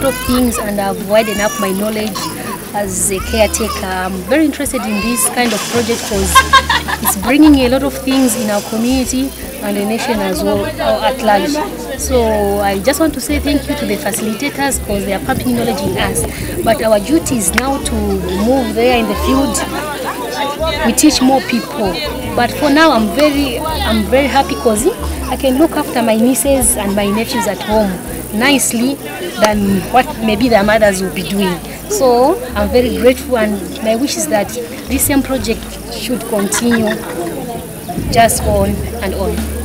lot of things and I've widened up my knowledge as a caretaker. I'm very interested in this kind of project because it's bringing a lot of things in our community and the nation as well, at large. So I just want to say thank you to the facilitators because they are pumping knowledge in us. But our duty is now to move there in the field. We teach more people. But for now, I'm very happy because I can look after my nieces and my nephews at home nicely than what maybe their mothers will be doing. So I'm very grateful, and my wish is that this same project should continue just on and on.